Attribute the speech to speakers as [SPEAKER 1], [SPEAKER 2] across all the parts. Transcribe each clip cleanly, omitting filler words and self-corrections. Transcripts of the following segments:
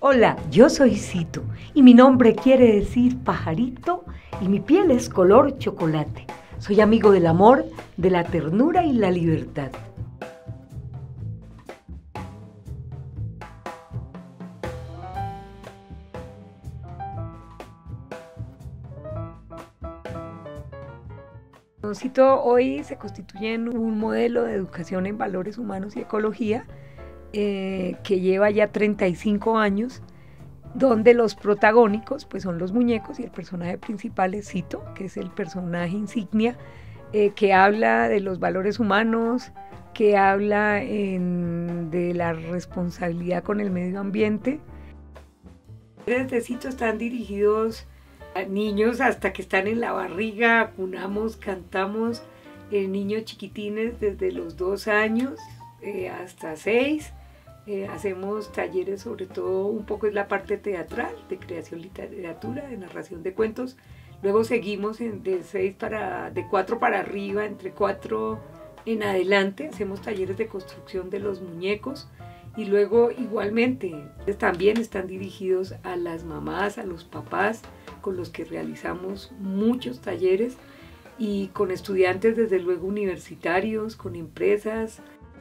[SPEAKER 1] Hola, yo soy Cito y mi nombre quiere decir pajarito y mi piel es color chocolate. Soy amigo del amor, de la ternura y la libertad. Cito hoy se constituye en un modelo de educación en valores humanos y ecología que lleva ya 35 años, donde los protagónicos pues son los muñecos y el personaje principal es Cito, que es el personaje insignia que habla de los valores humanos, que habla de la responsabilidad con el medio ambiente. Desde Cito están dirigidos a niños hasta que están en la barriga, acunamos, cantamos, niños chiquitines desde los 2 años hasta 6. Hacemos talleres, sobre todo un poco es la parte teatral, de creación literatura, de narración de cuentos. Luego seguimos de 4 para arriba, entre 4 en adelante, hacemos talleres de construcción de los muñecos. Y luego igualmente también están dirigidos a las mamás, a los papás, con los que realizamos muchos talleres, y con estudiantes desde luego universitarios, con empresas.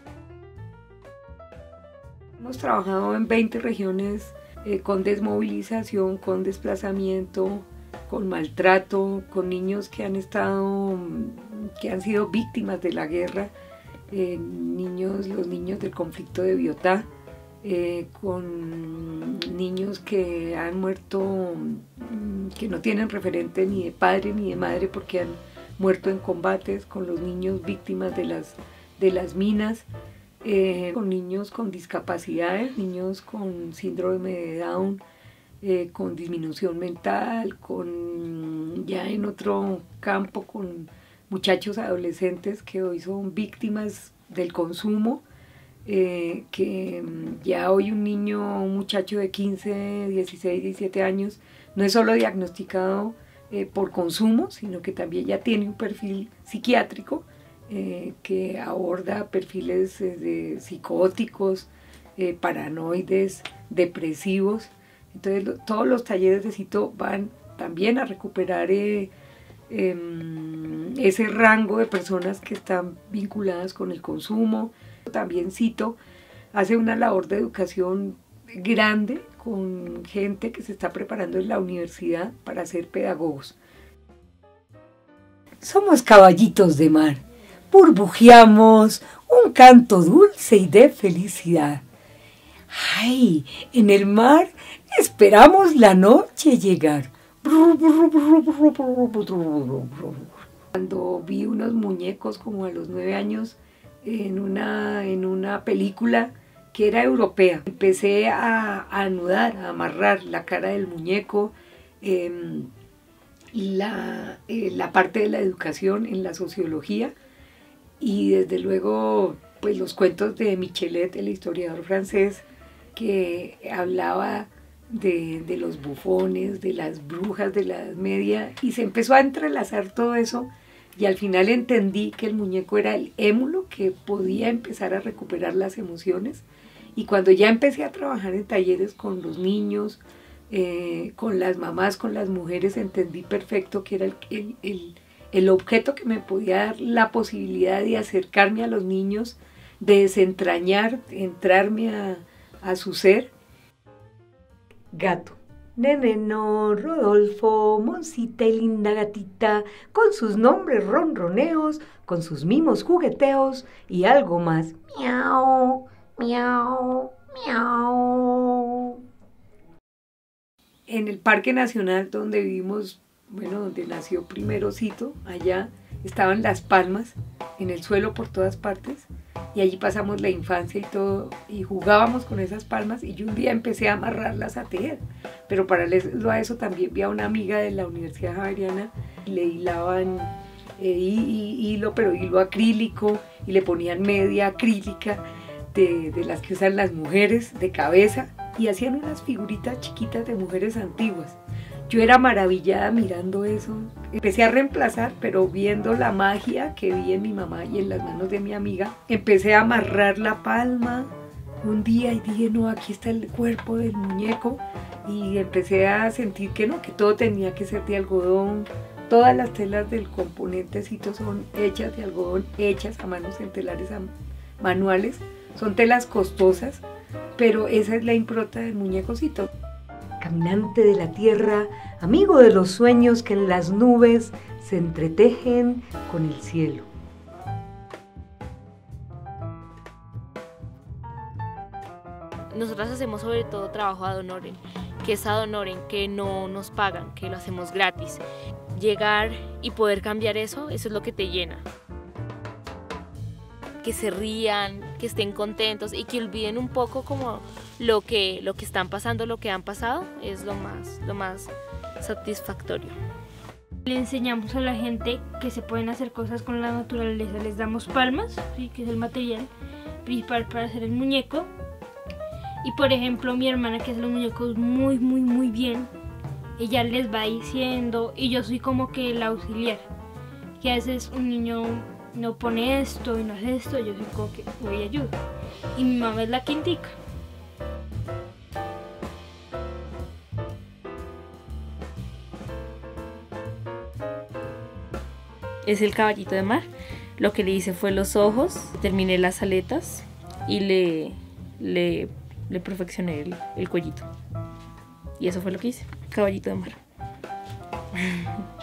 [SPEAKER 1] Hemos trabajado en 20 regiones con desmovilización, con desplazamiento, con maltrato, con niños que han sido víctimas de la guerra, los niños del conflicto de Biotá, con niños que han muerto, que no tienen referente ni de padre ni de madre porque han muerto en combates, con los niños víctimas de las minas, con niños con discapacidades, niños con síndrome de Down, con disminución mental, ya en otro campo con muchachos adolescentes que hoy son víctimas del consumo, que ya hoy un muchacho de 15, 16, 17 años no es solo diagnosticado por consumo, sino que también ya tiene un perfil psiquiátrico que aborda perfiles psicóticos, paranoides, depresivos. Entonces todos los talleres de Cito van también a recuperar ese rango de personas que están vinculadas con el consumo. También Cito hace una labor de educación grande con gente que se está preparando en la universidad para ser pedagogos. Somos caballitos de mar, burbujeamos un canto dulce y de felicidad. ¡Ay! En el mar esperamos la noche llegar. Cuando vi unos muñecos como a los 9 años en una película que era europea, empecé a anudar, a amarrar la cara del muñeco, la parte de la educación en la sociología, y desde luego pues los cuentos de Michelet, el historiador francés, que hablaba de los bufones, de las brujas de la Edad Media, y se empezó a entrelazar todo eso, y al final entendí que el muñeco era el émulo que podía empezar a recuperar las emociones. Y cuando ya empecé a trabajar en talleres con los niños, con las mamás, con las mujeres, entendí perfecto que era el objeto que me podía dar la posibilidad de acercarme a los niños, de desentrañar, entrarme a su ser. Gato. Neneno, Rodolfo, Moncita y linda gatita, con sus nombres ronroneos, con sus mimos jugueteos y algo más. Miau, miau, miau. En el Parque Nacional donde vivimos, donde nació primero Cito, allá estaban las palmas en el suelo por todas partes, y allí pasamos la infancia y todo, y jugábamos con esas palmas, y yo un día empecé a amarrarlas a tejer, pero paralelo a eso también vi a una amiga de la Universidad Javeriana, le hilaban hilo, pero hilo acrílico, y le ponían media acrílica de las que usan las mujeres de cabeza, y hacían unas figuritas chiquitas de mujeres antiguas. Yo era maravillada mirando eso. Empecé a reemplazar, pero viendo la magia que vi en mi mamá y en las manos de mi amiga, empecé a amarrar la palma un día y dije, no, aquí está el cuerpo del muñeco, y empecé a sentir que no, que todo tenía que ser de algodón. Todas las telas del componentecito son hechas de algodón, hechas a manos en telares manuales. Son telas costosas, pero esa es la impronta del muñecocito. Caminante de la tierra, amigo de los sueños que en las nubes se entretejen con el cielo.
[SPEAKER 2] Nosotras hacemos sobre todo trabajo ad honorem, que es ad honorem, que no nos pagan, que lo hacemos gratis. Llegar y poder cambiar eso es lo que te llena. Que se rían, que estén contentos y que olviden un poco como lo que están pasando, lo que han pasado, es lo más satisfactorio.
[SPEAKER 3] Le enseñamos a la gente que se pueden hacer cosas con la naturaleza. Les damos palmas, ¿sí? Que es el material principal para hacer el muñeco. Y por ejemplo, mi hermana, que hace los muñecos muy bien, ella les va diciendo, y yo soy como que el auxiliar, que a veces un niño no pone esto y no hace esto, yo soy como que voy y ayudo. Y mi mamá es la que indica.
[SPEAKER 2] Es el caballito de mar. Lo que le hice fue los ojos, terminé las aletas y le perfeccioné el cuellito. Y eso fue lo que hice, caballito de mar.